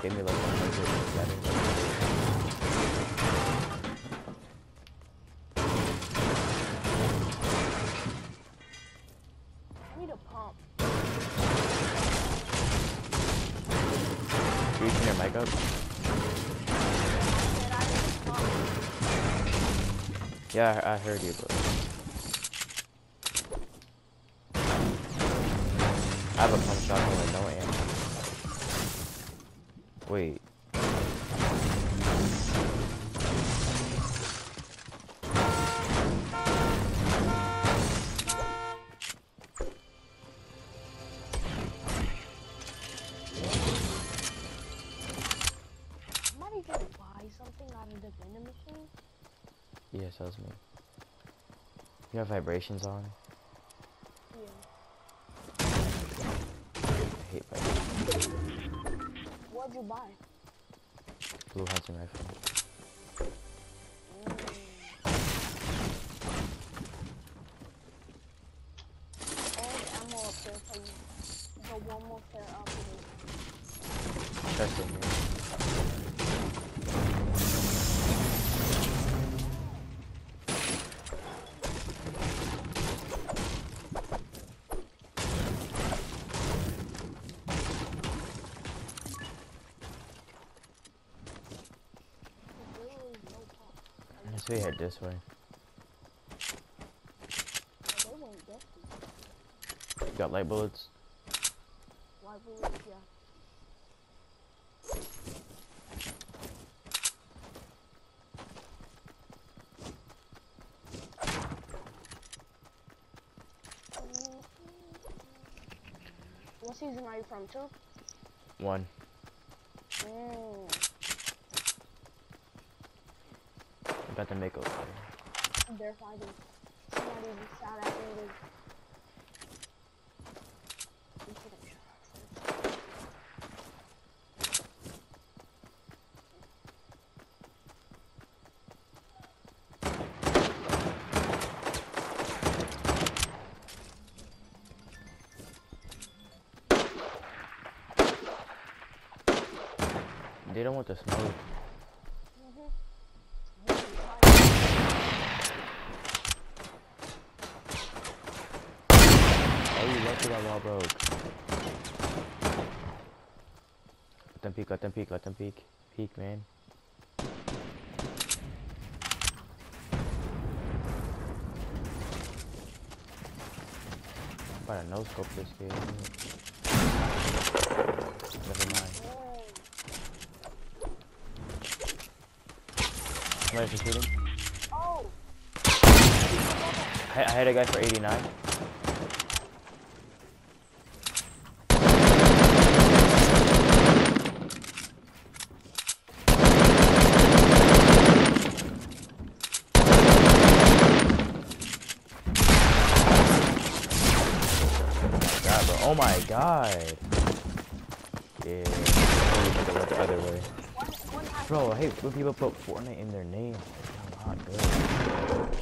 give me like 100 I need a pump. You turn your mic up? Yeah, I heard you, bro. I have a pump shotgun with no ammo. Wait. Somebody just buy something out of the vending machine? Yes, that was me. You have vibrations on? Yeah. I hate vibrations. What'd you buy? Blue hunting rifle. All the ammo up there for you. The one more pair up there. Chest in here. Let's we head this way. They won't get you. You got light bullets? Why would yeah. What season are you from, 2? 1. I got the makeover. They're fighting. Somebody just shot at me. They don't want the smoke. Oh, you lucky that wall broke. Let them peek, let them peek, let them peek. Peek, man. I'm about to no-scope this kid. Never mind. Somebody's just shooting. Oh! I hit a guy for 89. God, bro. Oh my god. Yeah. I went the other way. Bro, I hate when people put Fortnite in their name. I'm not good.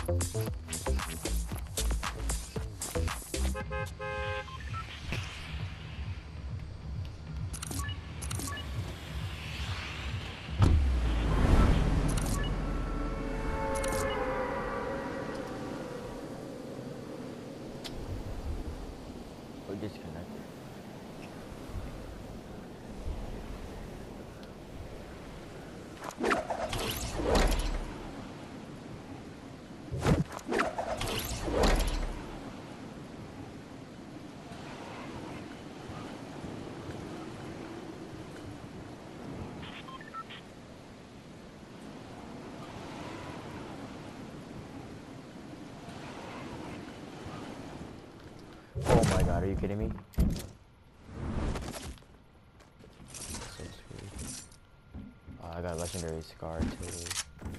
Or disconnect. Oh my god, are you kidding me? So screwed. I got a legendary scar too.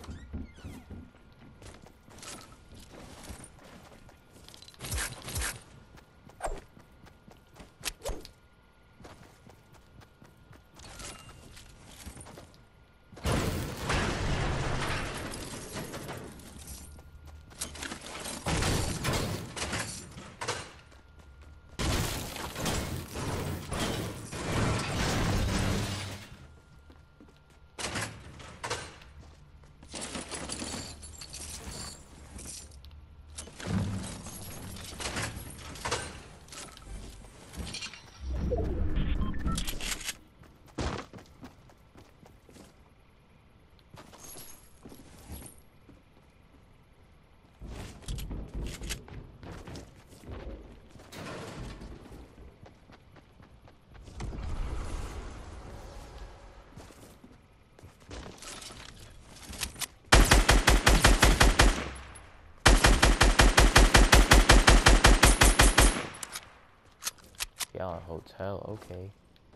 Y'all hotel, okay.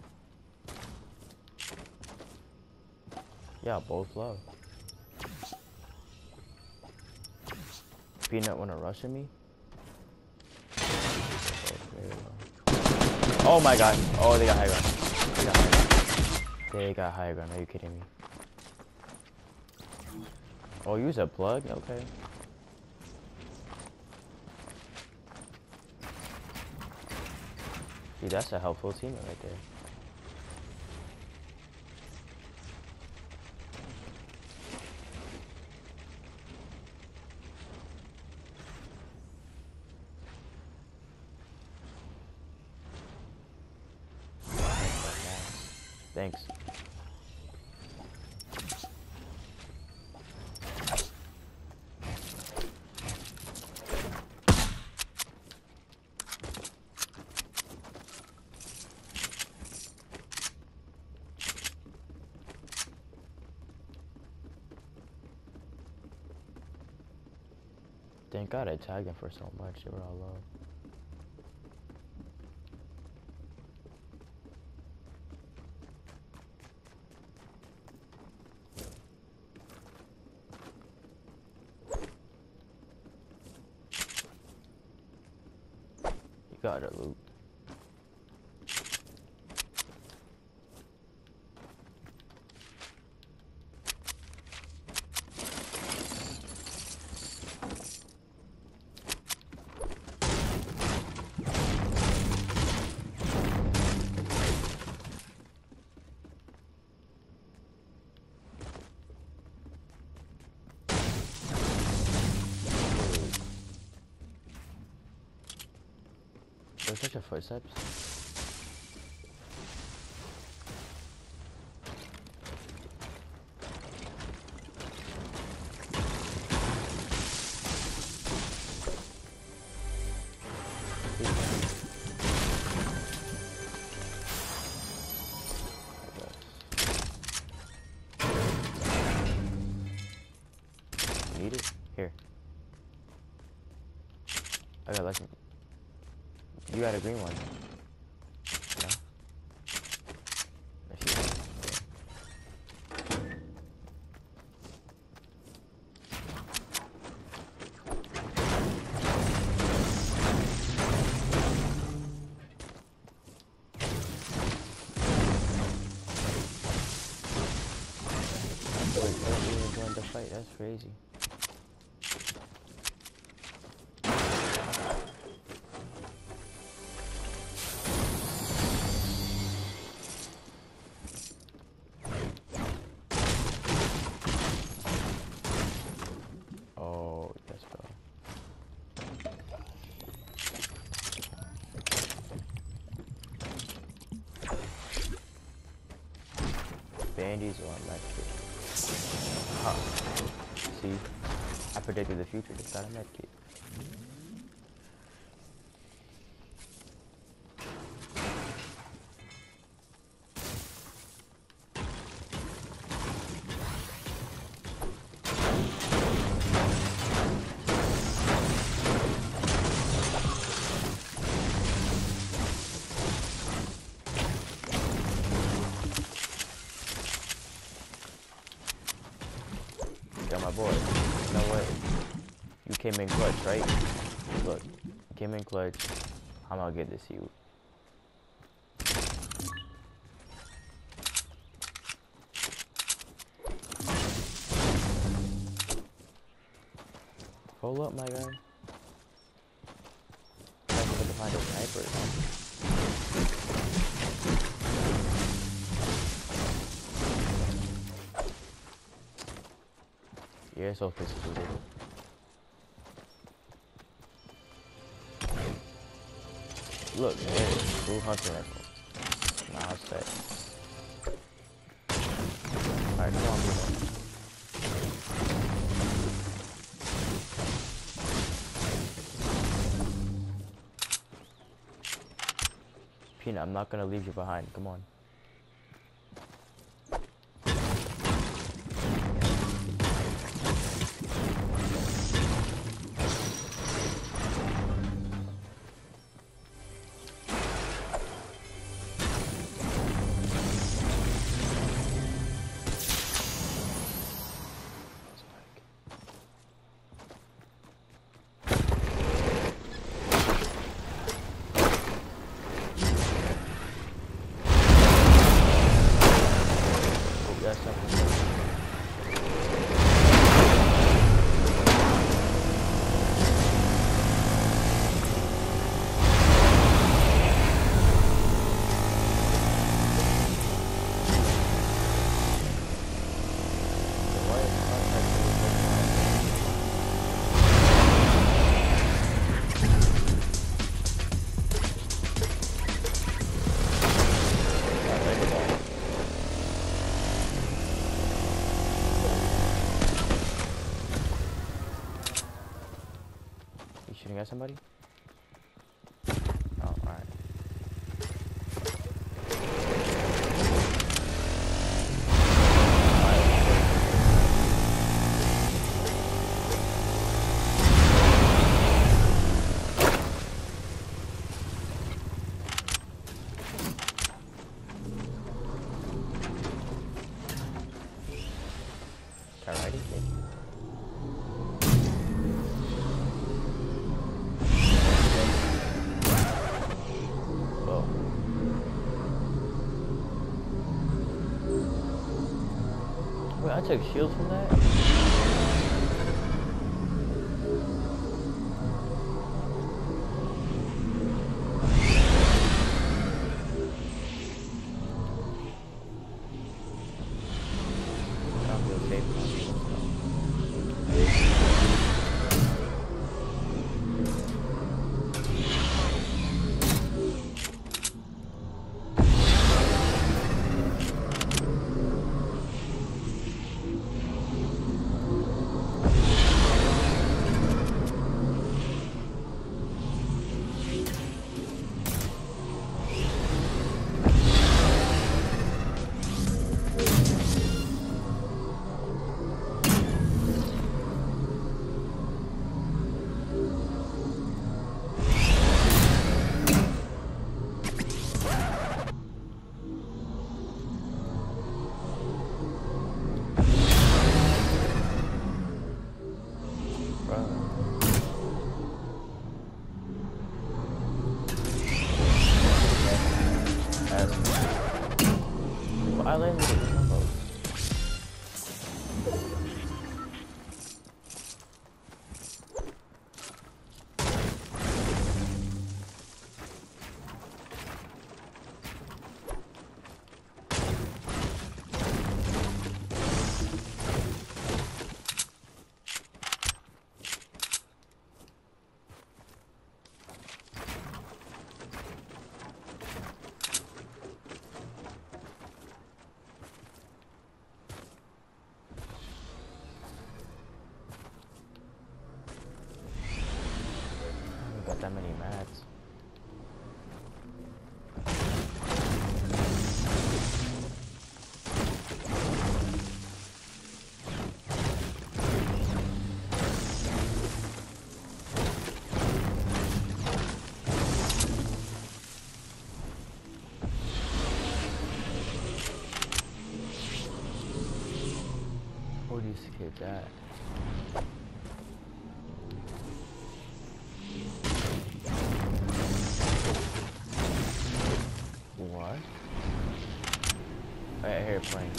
Yeah, both low. Peanut wanna rush at me? Oh my god. Oh, they got high ground. They got high ground. They got high ground. Are you kidding me? Oh, use a plug? Okay. Dude, that's a helpful teammate right there. Thanks. Thank God I tagged him for so much. They were all low. You gotta loot. There's such a footsteps. Need it? Here. I got like. You got a green one. No? If you want. Wait, don't even join the fight. That's crazy. candies or a med kit. Huh. See? I predicted the future, just got a med kit. Yo, my boy, you know what? You came in clutch, right? Look, you came in clutch. I'm gonna get this to you. Pull up, my guy. I'm going to find a sniper. Yeah, so this is it. Look, man, blue hunter rifle. Nah, I'll stay. Alright, come on, blue. Peanut, I'm not gonna leave you behind. Come on. That's something. Shooting at somebody? Oh, alright. Alrighty. Wait, I took shields from that? I don't feel safe with shields, I landed with a combo. got that many mats. Where these kids at? What? Right here playing.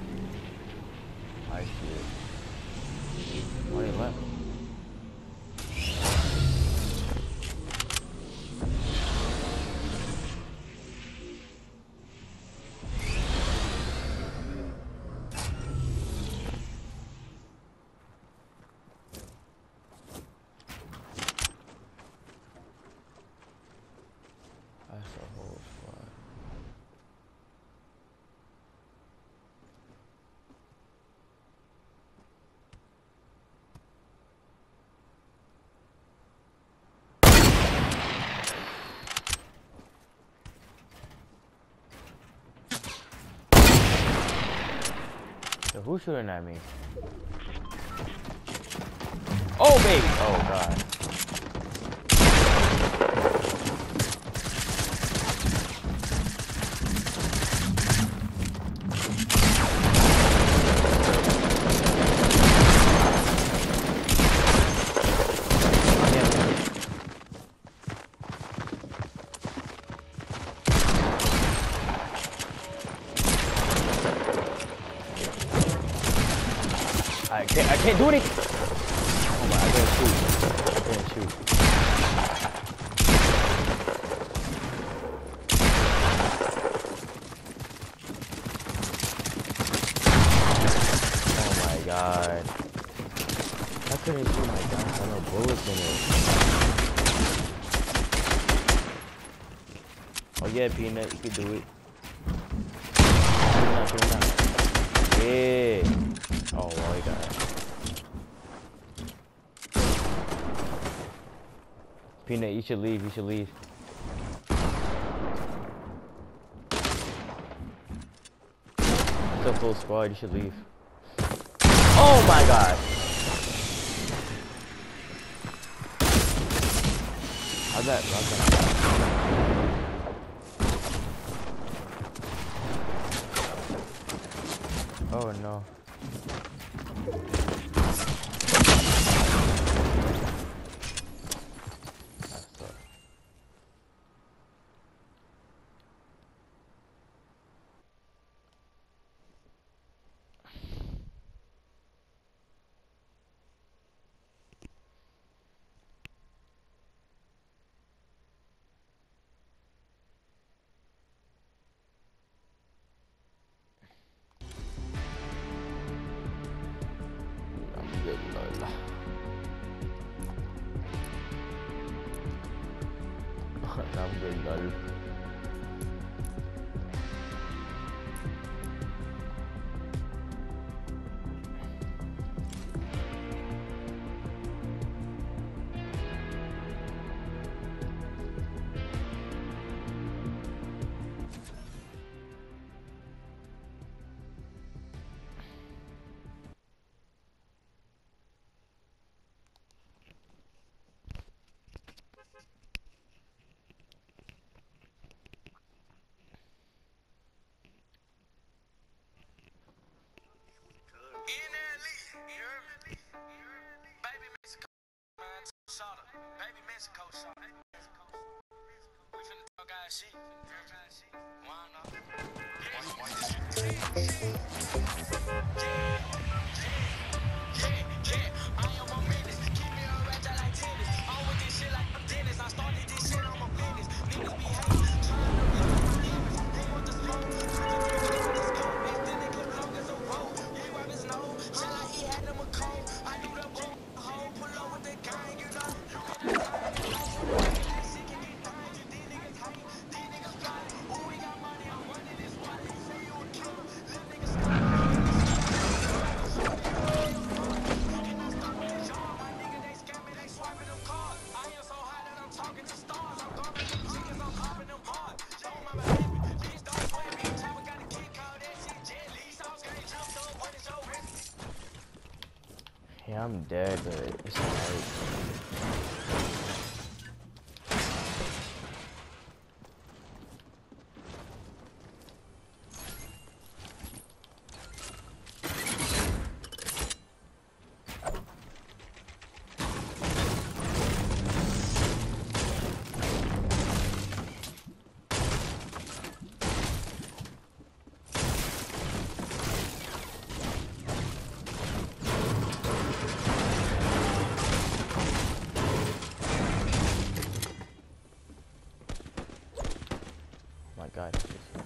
I see it. Why they left? That's a whole squad. So who's shooting at me? Oh baby! Oh god. I can't do anything. Oh my, I can't shoot. I can't shoot. Oh my god. I couldn't shoot my gun. I had no bullets in it. Oh yeah, Peanut, you can do it. Yeah. Oh my god. Peanut, you should leave, you should leave. It's a full squad, you should leave. Oh my god! How'd that Oh no. I'm good, lol. Baby Mexico shot. We finna talk our shit. I am on minutes. Keep me a ratchet like tennis. On with this shit like I'm Dennis. I started this shit on my business. Niggas be hating, trying to reach my limits. They want the smoke. This cold, then they clip long as a rope. You wipe his nose. Shall I eat had him a cold? I do the boom. Hole pull up with the gang, you know. I'm dead, but it's alright. Oh my god.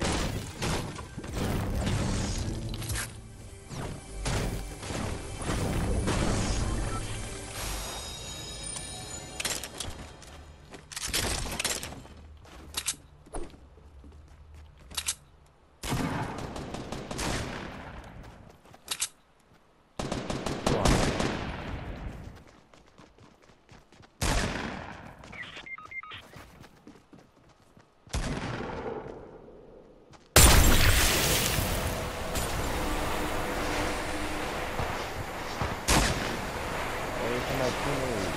My teammate.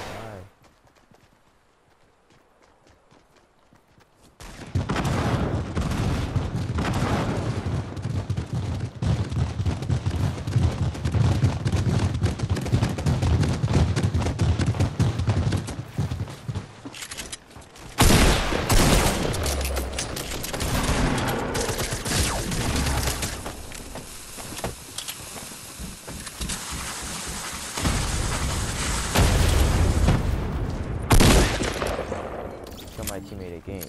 My teammate a game.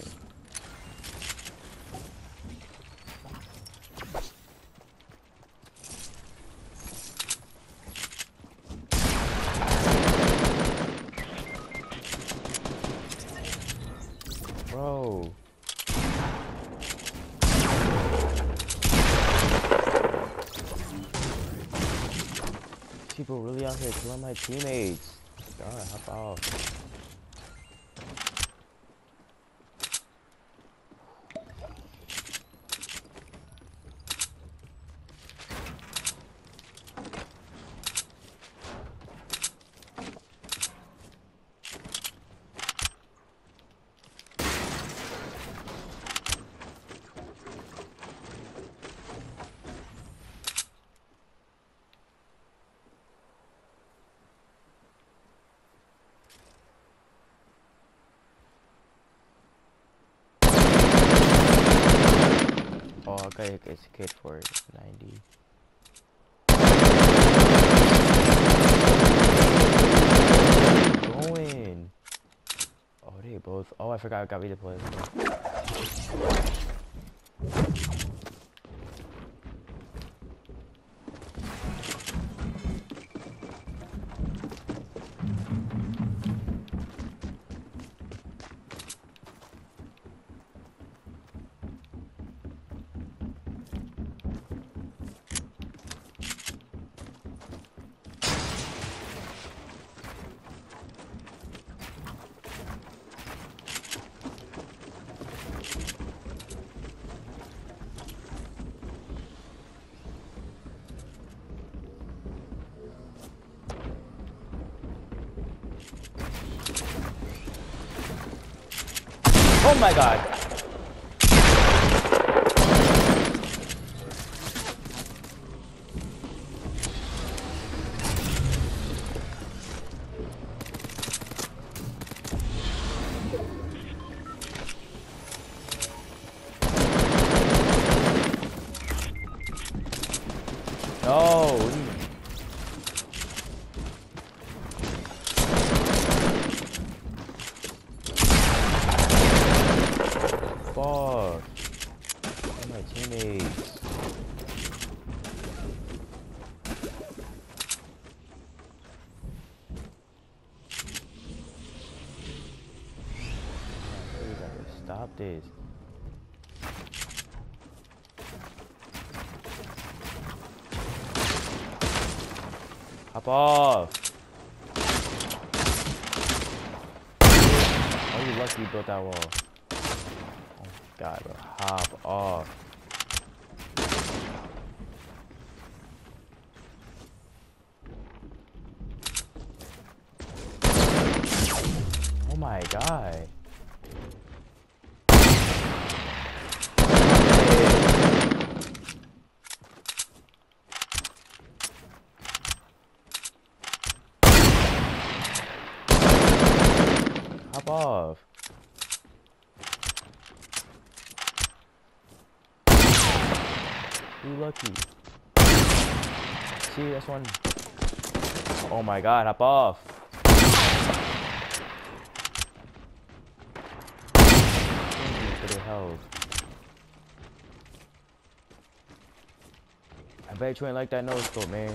Bro. People really out here killing my teammates. God, hop off. Oh, I gotta get a kid for 90. Going. Oh, they both. Oh, I forgot I got redeployed. Oh my god. No. Fuck. Oh, my teammates. We gotta stop this. Hop off. Oh, you lucky you built that wall. Oh god, bro. Hop off. Oh my god. Hop off. You lucky. See, that's one. Oh my god, hop off. For the hell. I bet you ain't like that no scope, man.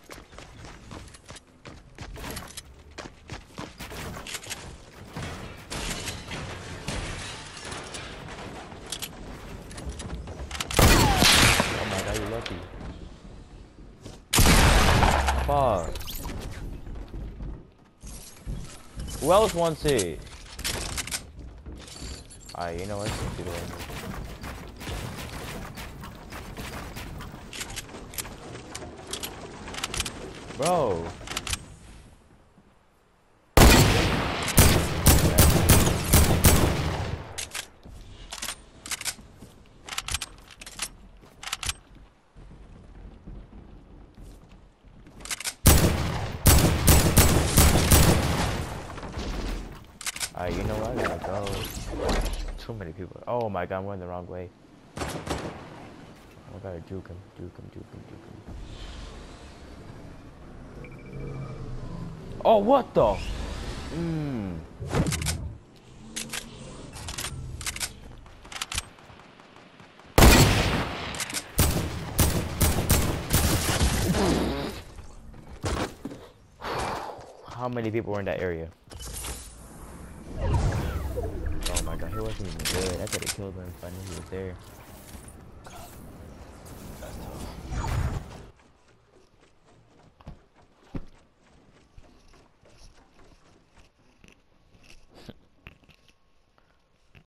Oh my god, you lucky. Fuck. Who else wants it? Alright, you know what? Let's do the way. Bro. Alright, you know what? I gotta go. Too many people. Oh my god, I'm going the wrong way. I gotta juke him, juke him, juke him, juke him. Oh, what the? How many people were in that area? Oh my god, he wasn't even good. I could have killed him if I knew he was there.